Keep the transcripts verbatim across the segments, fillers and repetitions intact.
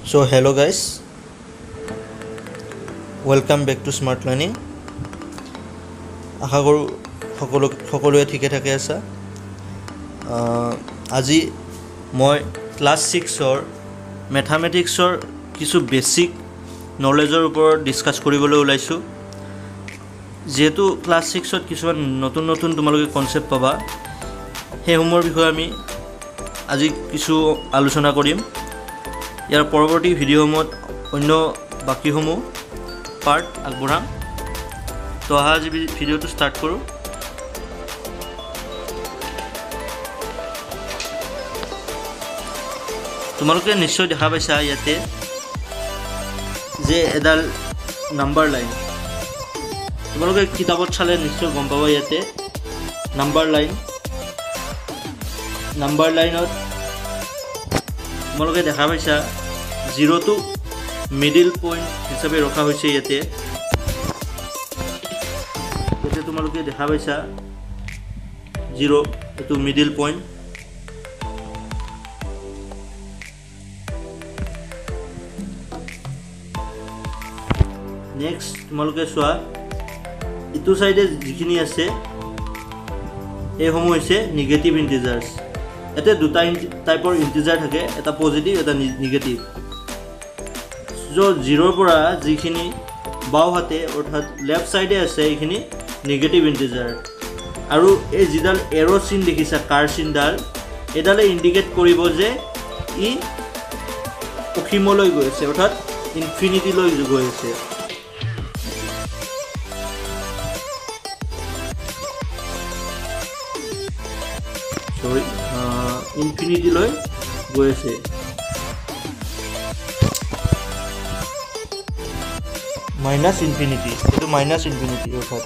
So hello guys, welcome back to Smart Learning. আশা কৰো সকলো সকলোৱে ঠিকে থাকে আছে। আজি মই ক্লাস six অৰ ম্যাথমেটিক্সৰ কিছু বেসিক নলেজৰ ওপৰত ডিসকাস কৰিবলৈ ওলাইছো। যেহেতু ক্লাস six অত কিছুমান নতুন নতুন তোমালোকে কনসেপ্ট পাবা, হেসমূহৰ বিষয়ে আমি আজি কিছু আলোচনা কৰিম। ইয়াৰ পৰৱৰ্তী ভিডিঅ'সমূহত অন্য বাকিসমূহ পাৰ্ট আগবঢ়াম। তো আজি ভিডিঅ'টো ষ্টাৰ্ট কৰোঁ। তোমালোকে নিশ্চয় দেখা পাইছা ইয়াতে যে এডাল নাম্বাৰ লাইন, তোমালোকে কিতাপত চালে নিশ্চয় গম পাবা। ইয়াতে নাম্বাৰ লাইন নাম্বাৰ লাইনত তোমালোকে দেখা পাইছা জিৰ'টো মিডিল পইণ্ট হিচাপে ৰখা হৈছে। ইয়াতে ইয়াতে তোমালোকে দেখা পাইছা জিৰ' এইটো মিডিল পইণ্ট। নেক্সট তোমালোকে চোৱা, ইটো সাইডে যিখিনি আছে এইসমূহ হৈছে নিগেটিভ ইন্টিজাৰ্স। এতে দুটা টাইপৰ ইন্টিজাৰ থাকে, এটা পজিটিভ এটা নিগেটিভ। য'ত জিৰ'ৰ পৰা যিখিনি বাও হাতে অৰ্থাৎ লেফ্ট সাইডে আছে এইখিনি নিগেটিভ ইন্টিজাৰ। আৰু এই যিডাল এৰো চিন দেখিছা, কাৰ চিনডাল, এডালে ইণ্ডিকেট কৰিব যে ই অসীমলৈ গৈ আছে, অৰ্থাৎ ইনফিনিটিলৈ গৈ আছে। সৰি ইনফিনিটিলৈ গৈ আছে। মাইনাছ ইনফিনিটি, এইটো মাইনাছ ইনফিনিটি অৰ্থাৎ।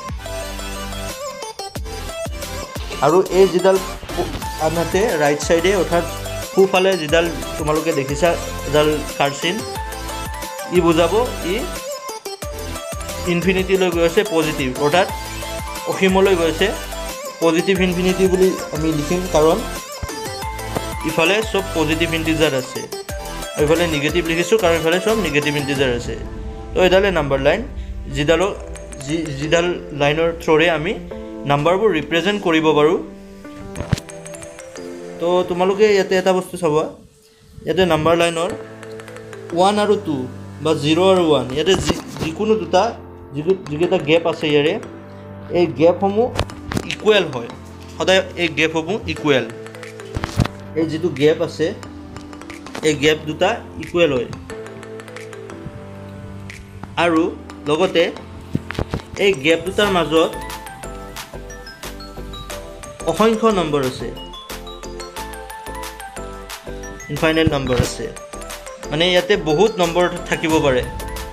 আৰু এই যিডাল আনহাতে ৰাইট সাইডে অৰ্থাৎ সোঁফালে যিডাল তোমালোকে দেখিছা এডাল কাৰ্চিন, ই বুজাব ই ইনফিনিটিলৈ গৈ আছে, পজিটিভ অৰ্থাৎ অসীমলৈ গৈ আছে। পজিটিভ ইনফিনিটি বুলি আমি লিখিম কাৰণ ইফালে সব পজিটিভ ইন্টিজাৰ আছে, ইফালে নিগেটিভ লিখিছোঁ কাৰণ ইফালে সব নিগেটিভ ইন্টিজাৰ আছে। তো এডালে নাম্বাৰ লাইন, যিডালক যি যিডাল লাইনৰ থ্ৰুৰে আমি নাম্বাৰবোৰ ৰিপ্ৰেজেণ্ট কৰিব পাৰোঁ। তো তোমালোকে ইয়াতে এটা বস্তু চাবা, ইয়াতে নাম্বাৰ লাইনৰ ওৱান আৰু টু বা জিৰ' আৰু ওৱান, ইয়াতে যি যিকোনো দুটা যিটো যিকেইটা গেপ আছে ইয়াৰে, এই গেপসমূহ ইকুৱেল হয় সদায়। এই গেপসমূহ ইকুৱেল, এই যিটো গেপ আছে এই গেপ দুটা ইকুৱেল হয়। আৰু লগতে এই গেপ দুটাৰ মাজত অসংখ্য নম্বৰ আছে, ইনফাইনাইট নম্বৰ আছে, মানে ইয়াতে বহুত নম্বৰ থাকিব পাৰে।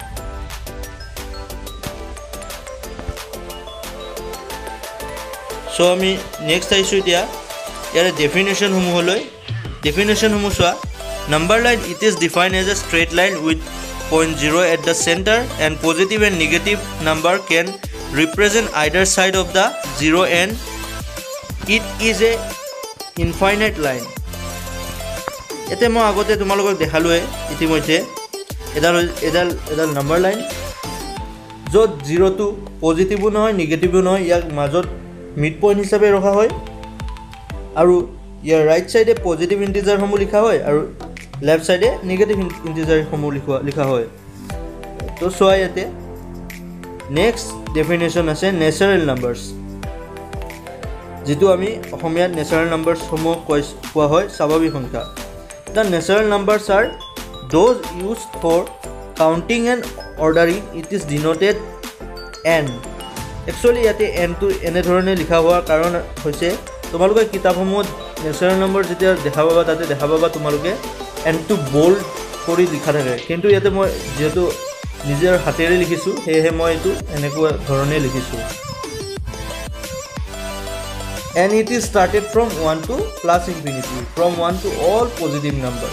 চ' আমি নেক্সট আহিছোঁ এতিয়া ইয়াৰে ডেফিনেশ্যনসমূহলৈ। ডেফিনেশ্যনসমূহ চোৱা, number line it is define as a straight line with point zero' at the center and positive and negative number can represent either side of the zero' and it is a infinite line. ইয়াতে মই আগতে তোমালোকক দেখালোৱে ইতিমধ্যে, এডাল এডাল এডাল number line য'ত জিৰ'টো পজিটিভো নহয় নিগেটিভো নহয়, ইয়াক মাজত মিড পইণ্ট হিচাপে ৰখা হয়। আৰু ইয়াৰ ৰাইট সাইডে পজিটিভ ইন্টিজাৰসমূহ লিখা হয় আৰু লেফ্ট সাইডে নিগেটিভ ইন্টিজাৰসমূহ লিখোৱা লিখা হয়। তো চোৱা ইয়াতে নেক্সট ডেফিনেশ্যন আছে নেচাৰেল নাম্বাৰ্ছ, যিটো আমি অসমীয়াত নেচাৰেল নাম্বাৰ্ছসমূহ কৈ কোৱা হয় স্বাভাৱিক সংখ্যা। The natural numbers are those use for counting and ordering, it is denoted N. Actually ইয়াতে এনটো এনেধৰণে লিখা হোৱাৰ কাৰণ হৈছে, তোমালোকে কিতাপসমূহত নেচাৰেল নম্বৰ যেতিয়া দেখা পাবা তাতে দেখা পাবা তোমালোকে এনটো বল্ড কৰি লিখা থাকে, কিন্তু ইয়াতে মই যিহেতু নিজৰ হাতেৰে লিখিছোঁ সেয়েহে মই এইটো এনেকুৱা ধৰণে লিখিছোঁ। And it is started from one to plus infinity, from one to all positive number.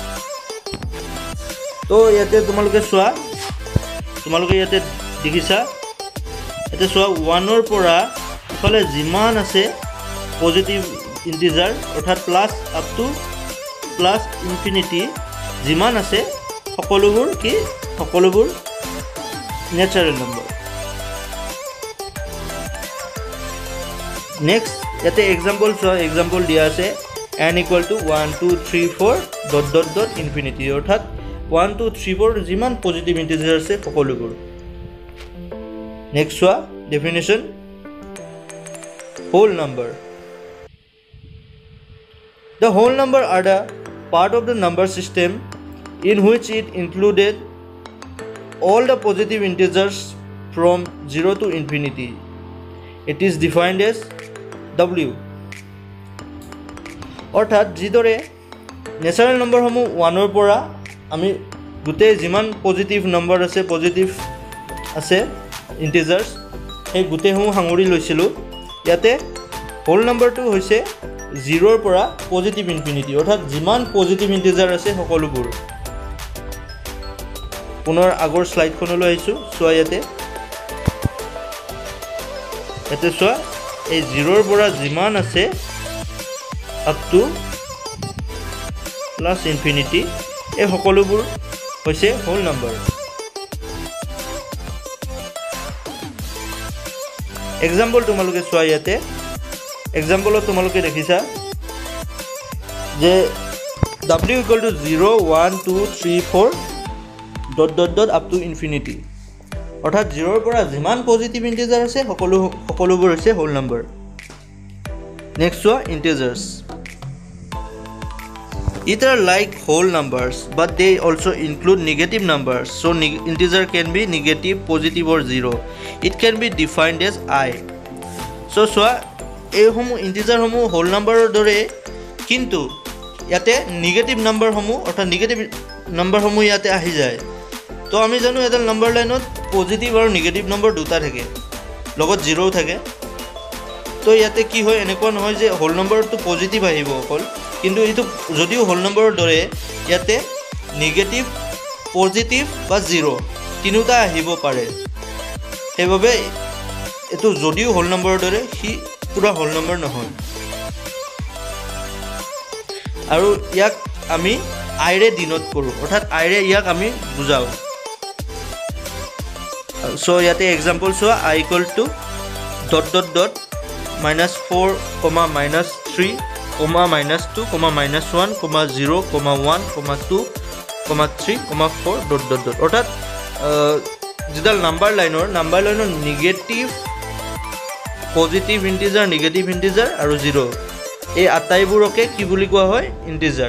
তো ইয়াতে তোমালোকে চোৱা, তোমালোকে ইয়াতে দেখিছা, ইয়াতে চোৱা ওৱানৰ পৰা ইফালে যিমান আছে পজিটিভ ইন্টিজাৰ অৰ্থাৎ plus up to plus infinity যিমান আছে সকলোবোৰ কি সকলোবোৰ ন্যাচাৰাল নম্বৰ নেক্সট ইয়াতে এক্সাম্পল চোৱা এক্সাম্পল দিয়া আছে n equal to one two three four dot dot dot infinity অৰ্থাৎ one two three four যিমান পজিটিভ ইন্টিজাৰ আছে সকলোবোৰ নেক্সট চোৱা definition whole number the whole number are the part of the number system in which it included all the positive integers from zero to infinity. It is defined as W. অৰ্থাৎ যিদৰে ন্যাচাৰাল নম্বৰসমূহ ওৱানৰ পৰা আমি গোটেই যিমান positive number আছে positive আছে ইন্টিজাৰ্ছ সেই গোটেইসমূহ সাঙুৰি লৈছিলোঁ ইয়াতে হোল নম্বৰটো হৈছে জিৰ'ৰ পৰা পজিটিভ ইনফিনিটি অৰ্থাৎ যিমান পজিটিভ ইন্টিজাৰ আছে সকলোবোৰ পুনৰ আগৰ স্লাইডখনলৈ আহিছোঁ চোৱা ইয়াতে ইয়াতে চোৱা এই জিৰ'ৰ পৰা যিমান আছে আপ টু প্লাছ ইনফিনিটি এই সকলোবোৰ হৈছে হোল নম্বৰ এক্সাম্পল তোমালোকে চোৱা ইয়াতে এক্সাম্পলত তোমালোকে দেখিছা যে w equal to zero one two three four dot dot dot up to infinity অৰ্থাৎ জিৰ'ৰ পৰা যিমান পজিটিভ ইন্টিজাৰ আছে সকলো সকলোবোৰ হৈছে হোল নম্বৰ নেক্সট চোৱা ইন্টিজাৰ্ছ It are like whole numbers, but they also include negative numbers. So integer can be negative, positive or zero. It can be defined as I. So so এই সমূহ integer সমূহ whole number দৰে কিন্তু ইয়াতে negative number সমূহ অৰ্থাৎ negative number সমূহ ইয়াতে আহি যায় তো আমি জানো এটা number লাইনত positive আৰু negative number দুটা থাকে লগত zero থাকে তো ইয়াতে কি হয় এনেকুৱা নহয় যে whole number তো positive আহিব অকল কিন্তু এটো যদিও হোল নম্বৰৰ দৰে ইয়াতে নেগেটিভ পজিটিভ বা জিৰো তিনিটা আহিব পাৰে সেইভাবে এটো যদিও হোল নম্বৰৰ দৰে হি পুৰা হোল নম্বৰ নহয় আৰু ইয়াক আমি আই ৰে ডিনোট কৰো অৰ্থাৎ আই ৰে ইয়াক আমি বুজাও সো ইয়াতে एग्जांपल চোৱা i equal to dot dot dot minus four comma minus three comma minus two comma minus one comma zero comma one comma two comma three comma four dot dot dot অর্থাৎ যেডাল number লাইনৰ number লাইনৰ negative positive integer negative integer আৰু zero এই আটাইবোৰকে কি বুলি কোৱা হয় ইন্টিজাৰ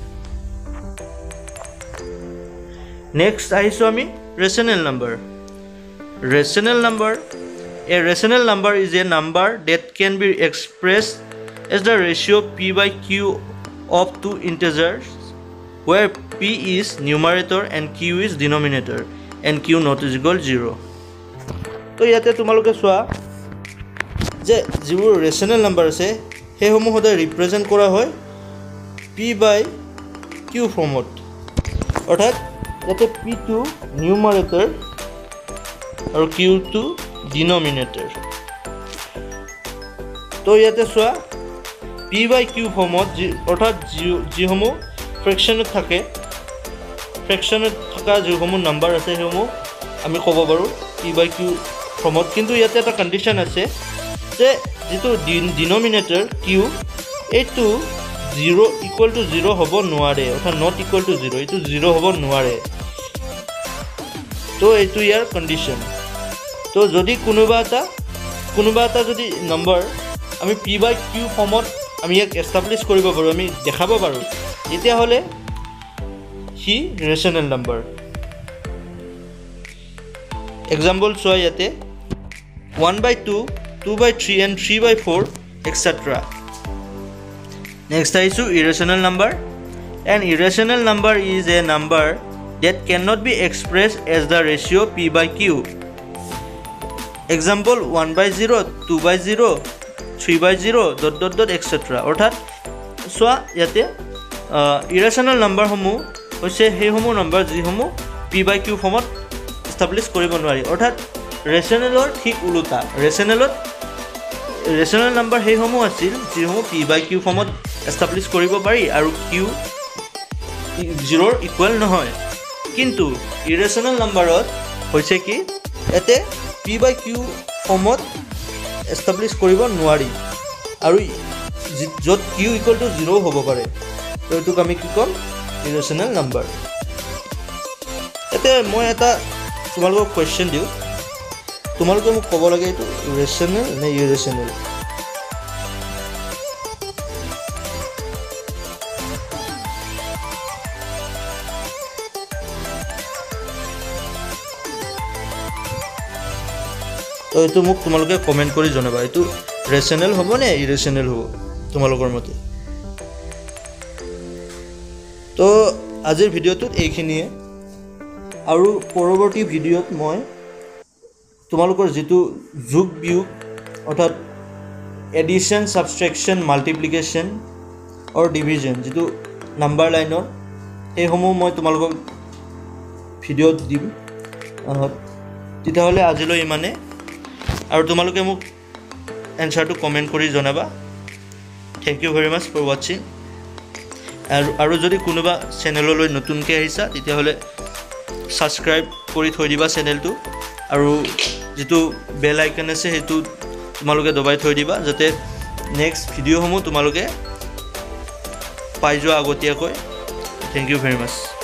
নেক্সট আহিছো আমি rational number rational number A rational number is a number that can be expressed as the ratio p by q of two integers where p is numerator and q is denominator and q not is equal zero. তো ইয়াতে তোমালোকে চোৱা যে যিবোৰ ৰেশনাল number আছে সেইসমূহ সদায় represent কৰা হয় p by q ফৰ্মত অৰ্থাৎ ইয়াতে p টো numerator আৰু q টো denominator তো ইয়াতে চোৱা p by q ফৰ্মত অৰ্থাৎ যিসমূহ ফ্ৰেকশনত থাকে ফ্ৰেকশনত থকা যিসমূহ নাম্বাৰ আছে সেইসমূহ আমি ক'ব পাৰো p by q ফৰ্মত কিন্তু ইয়াতে এটা কন্ডিশন আছে যে যেটো denominator q এটো zero equal to zero হ'ব নোৱাৰে অৰ্থাৎ not equal to zero এটো zero হ'ব নোৱাৰে তো এটো ইয়াৰ কন্ডিশন তো যদি কোনোবা এটা কোনোবা এটা যদি নম্বৰ আমি p by q ফৰ্মত আমি এক এস্টাবলিশ কৰিব পাৰো আমি দেখাব পাৰো এতিয়া হলে হি ৰেশনাল নম্বৰ एग्जांपल চোৱা ইয়াতে one by two two by three and three by four etc next is irrational number an irrational number is a number that cannot be expressed as the ratio p by q example one by zero two by zero three by zero dot dot dot etc অৰ্থাৎ সোয়া ইয়াতে ইৰেশনাল number সমূহ হৈছে সেই সমূহ number যি সমূহ p by q ফৰ্মত establish কৰিব নোৱাৰি অৰ্থাৎ ৰেশনালৰ ঠিক উল্টা ৰেশনালত ৰেশনাল নম্বৰ সেই সমূহ আছিল যি সমূহ p by q ফৰ্মত এস্টাবলিশ কৰিব পাৰি আৰু q জিৰ' ইকুৱেল নহয় কিন্তু ইৰেচনেল নাম্বাৰত হৈছে কি এতে p by q ফৰ্মত এষ্টাব্লিছ কৰিব নোৱাৰি আৰু য'ত q ইকুৱেল টু জিৰ' হ'ব পাৰে তো এইটোক আমি কি ক'ম ইৰেচনেল নাম্বাৰ এতে মই এটা তোমালোকক কুৱেশ্যন দিওঁ তোমালোকে মোক ক'ব লাগে এইটো ৰেচনেল নে ইৰেচনেল তো এইটো মোক তোমালোকে কমেণ্ট কৰি জনাবা এইটো ৰেচনেল হ'ব নে ইৰেচনেল হ'ব তোমালোকৰ মতে তো আজিৰ ভিডিঅ'টোত এইখিনিয়ে আৰু পৰৱৰ্তী ভিডিঅ'ত মই তোমালোকৰ যেটো যোগ বিয়োগ অৰ্থাৎ addition subtraction multiplication or division যেটো নাম্বাৰ লাইনৰ এই সমূহ মই তোমালোকক ভিডিঅ'ত দিম তেতিয়াহ'লে আজিলৈ ইমানে আৰু তোমালোকে মোক এনসাৰটো কমেন্ট কৰি জনাবা thank you very much for watching আৰু আৰু যদি কোনোবা চেনেললৈ নতুনকৈ আহিছা তেতিয়াহ'লে সাবস্ক্ৰাইব কৰি থৈ দিবা চেনেলটো আৰু যেটো বেল আইকন আছে হেতু তোমালোকে দবাই থৈ দিবা যাতে নেক্সট ভিডিঅ' সমূহ তোমালোকে পাই যোৱা আগতীয়াকৈ থ্যাংক ইউ ভেৰি মাচ